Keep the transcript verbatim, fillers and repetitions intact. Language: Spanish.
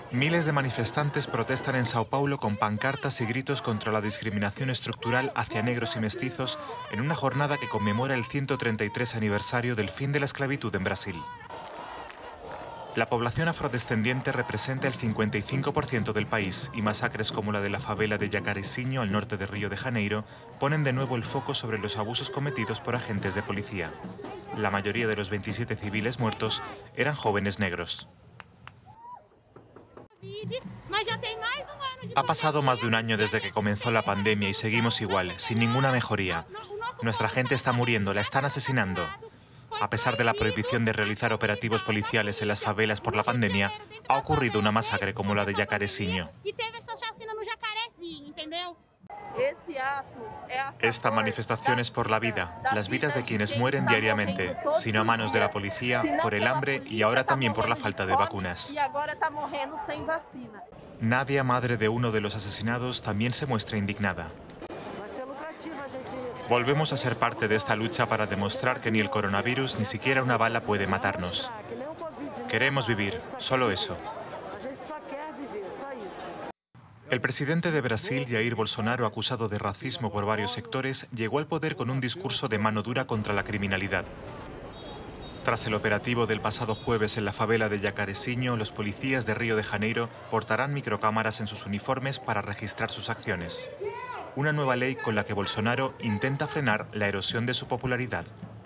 Miles de manifestantes protestan en Sao Paulo con pancartas y gritos contra la discriminación estructural hacia negros y mestizos en una jornada que conmemora el ciento treinta y tres aniversario del fin de la esclavitud en Brasil. La población afrodescendiente representa el cincuenta y cinco por ciento del país y masacres como la de la favela de Jacarezinho al norte de Río de Janeiro ponen de nuevo el foco sobre los abusos cometidos por agentes de policía. La mayoría de los veintisiete civiles muertos eran jóvenes negros. Ha pasado más de un año desde que comenzó la pandemia y seguimos igual, sin ninguna mejoría. Nuestra gente está muriendo, la están asesinando. A pesar de la prohibición de realizar operativos policiales en las favelas por la pandemia, ha ocurrido una masacre como la de Jacarezinho. Esta manifestación es por la vida, las vidas de quienes mueren diariamente, sino a manos de la policía, por el hambre y ahora también por la falta de vacunas. Nadia, madre de uno de los asesinados, también se muestra indignada. Volvemos a ser parte de esta lucha para demostrar que ni el coronavirus ni siquiera una bala puede matarnos. Queremos vivir, solo eso. El presidente de Brasil, Jair Bolsonaro, acusado de racismo por varios sectores, llegó al poder con un discurso de mano dura contra la criminalidad. Tras el operativo del pasado jueves en la favela de Jacarezinho, los policías de Río de Janeiro portarán microcámaras en sus uniformes para registrar sus acciones. Una nueva ley con la que Bolsonaro intenta frenar la erosión de su popularidad.